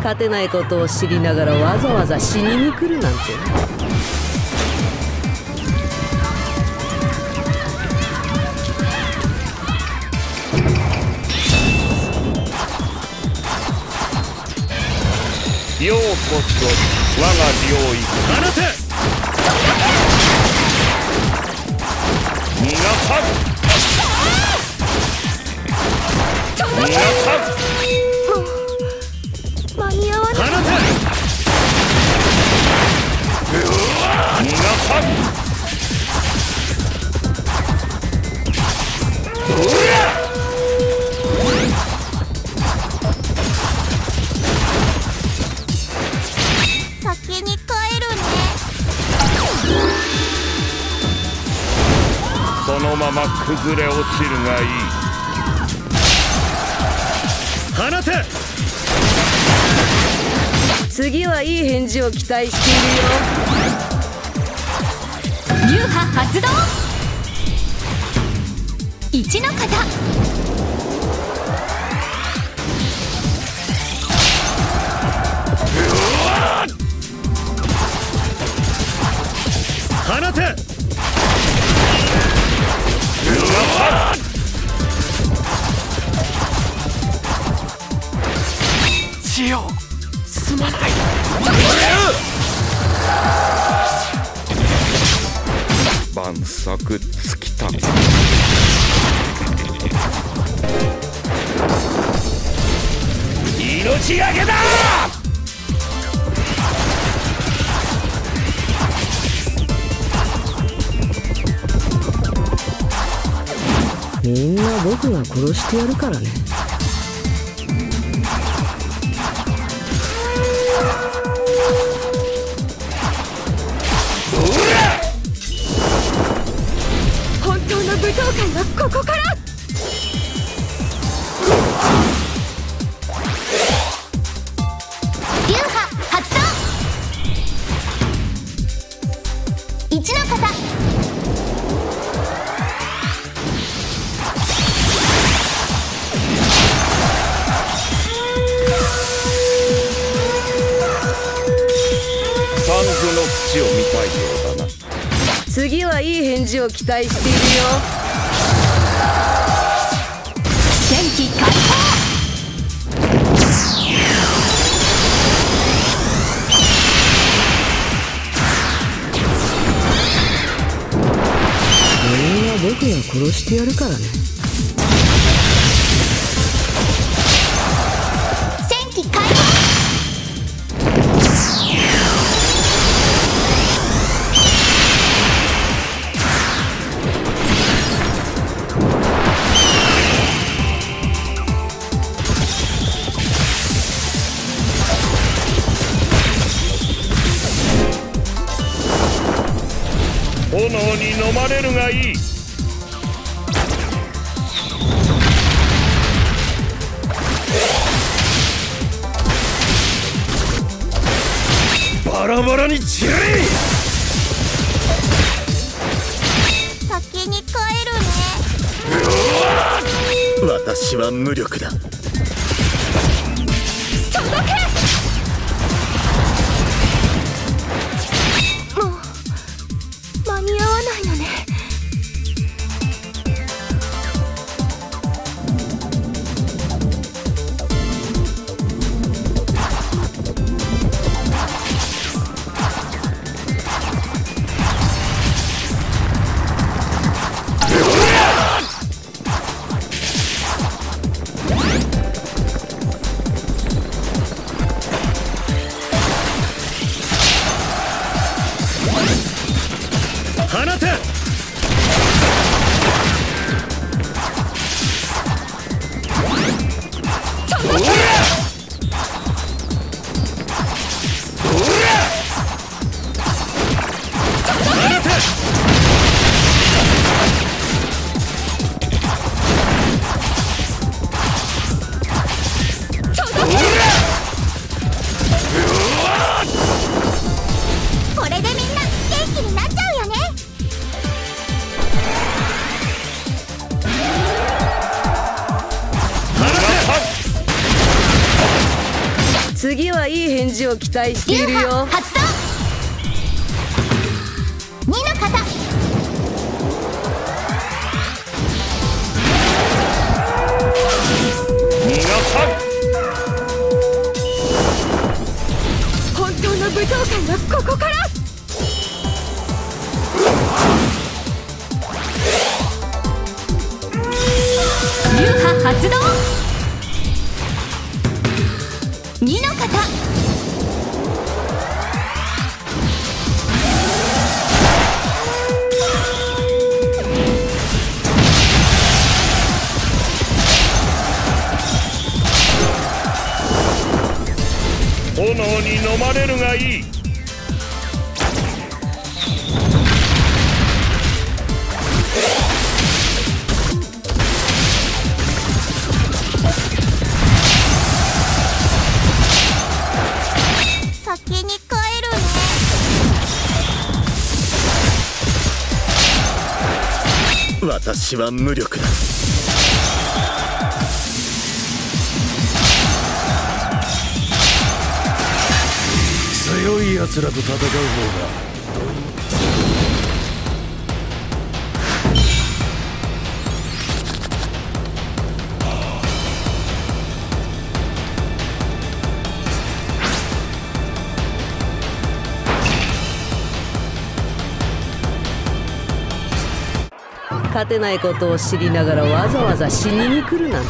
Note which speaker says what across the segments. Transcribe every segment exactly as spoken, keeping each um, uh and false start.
Speaker 1: 勝てないことを知りながらわざわざ死にに来るなんて。
Speaker 2: ようこそ我が領域。放て逃がさん逃がさん。
Speaker 3: 間に合わない。
Speaker 2: 放て逃がさん。おりゃ
Speaker 3: 先に帰るね。
Speaker 2: そのまま崩れ落ちるがいい。放て。
Speaker 1: 次はいい返事を期待しているよ。
Speaker 3: 流派発動。一の型。
Speaker 2: 放て。
Speaker 4: 千代すまない。
Speaker 2: 万策尽きた。命がけだ。
Speaker 1: みんな僕が殺してやるからね。
Speaker 3: 本当の舞踏会はここから。流派発動。一の型。
Speaker 2: 三途の淵を見たいようだな。
Speaker 1: 次はいい返事を期待しているよ。
Speaker 3: 戦機開放。
Speaker 1: みんな僕が殺してやるからね。
Speaker 3: 戦機開放。
Speaker 2: 炎に飲まれるがいい。バラバラに散れ。
Speaker 3: 先に帰るね。
Speaker 4: 私は無力だ。
Speaker 3: 届け。もう間に合わないのね。
Speaker 1: 次はいい返事を期待しているよ。
Speaker 3: 発動。二の型。
Speaker 2: 逃がさん。
Speaker 3: 本当の武道館はここから。流派発動。二の型。
Speaker 2: 炎に飲まれるがいい。
Speaker 3: 先に帰るね。
Speaker 4: 私は無力だ。
Speaker 2: 強い奴らと戦う方が
Speaker 1: 勝てないことを知りながらわざわざ死にに来るなんて。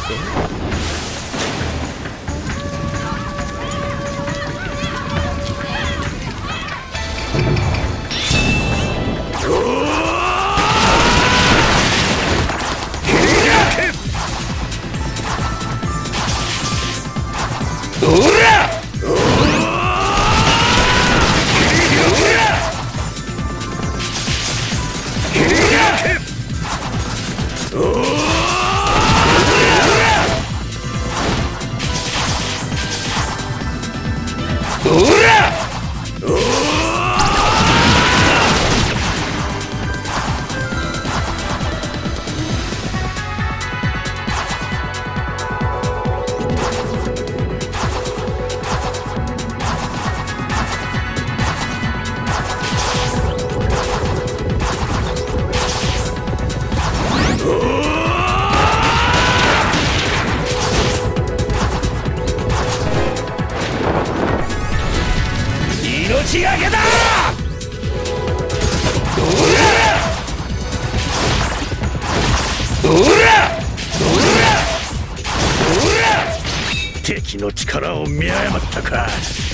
Speaker 2: 命がけだ。敵の力を見誤ったか。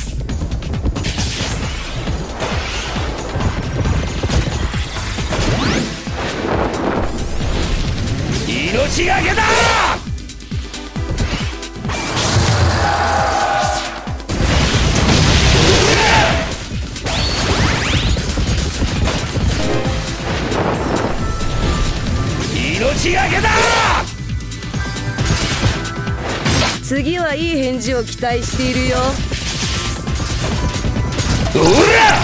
Speaker 2: 命がけだ。命がけだ。
Speaker 1: 次はいい返事を期待しているよ。
Speaker 2: おら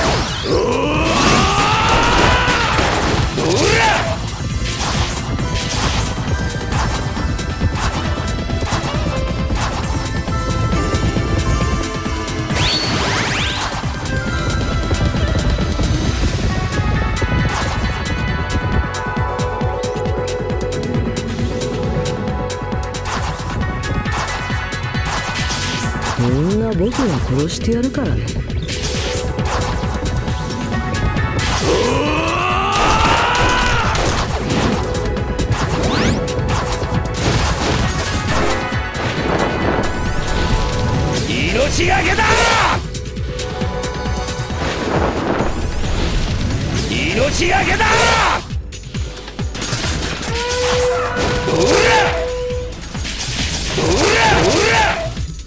Speaker 2: おら
Speaker 1: みんな僕が殺してやるからね。
Speaker 2: 命がけだ。命がけだ。おらおらおら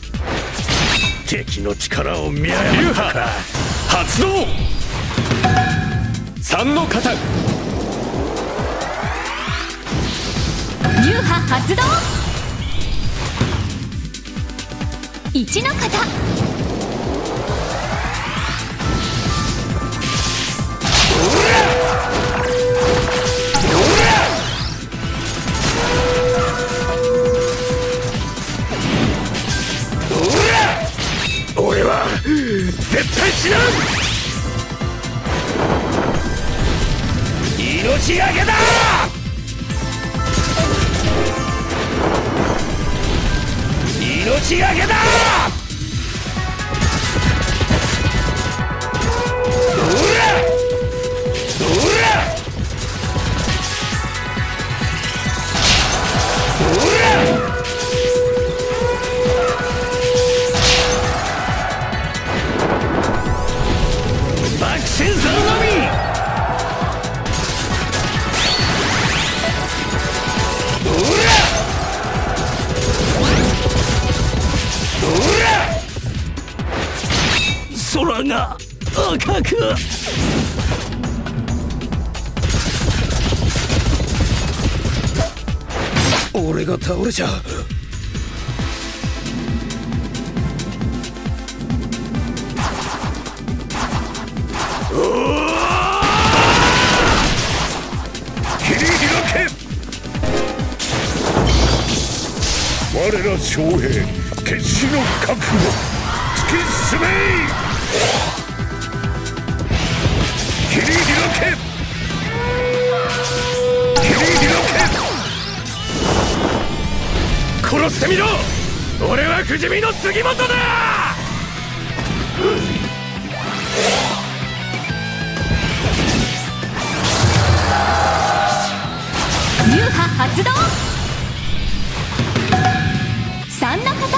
Speaker 2: 敵の力を見誤ったか。発動。三の型。
Speaker 3: 流派発動。一の型。
Speaker 2: 俺死なん命がけだ。命がけだ。どらどらどら爆戦争のみ。どらどら空が赤く。俺が倒れちゃう。切り開け。我ら将兵決死の覚悟突き進め。切り開け。切り開け。殺してみろ。俺は不死身の杉本だ。
Speaker 3: 流派発動。三の型。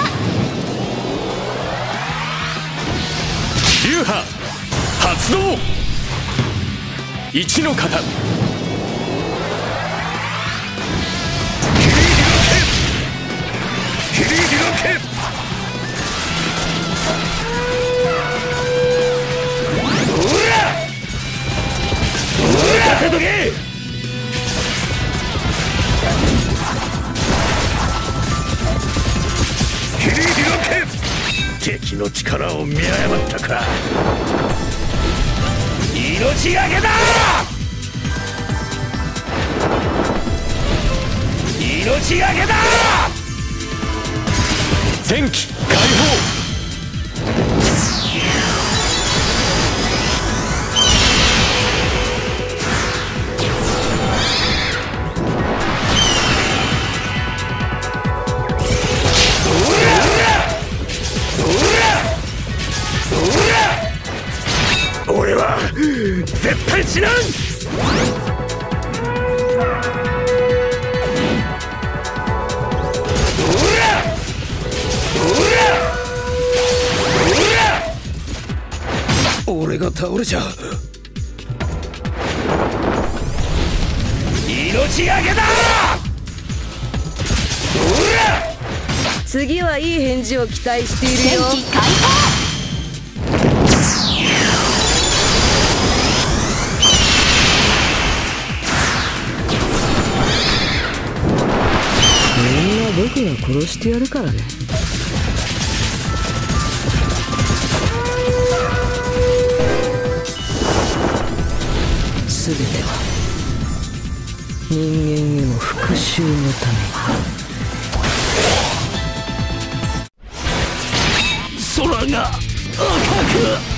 Speaker 2: 流派発動。一の型。切り開け。どらどらせとけ。切り開け。敵の力を見誤ったか。命がけだ。命がけだ。前期解放。俺は絶対死なん。俺が倒れちゃう。命がけだ。
Speaker 1: 次はいい返事を期待しているよ。
Speaker 3: 戦機解放。
Speaker 1: みんな僕が殺してやるからね。全ては人間への復讐のために。
Speaker 2: 空が赤く。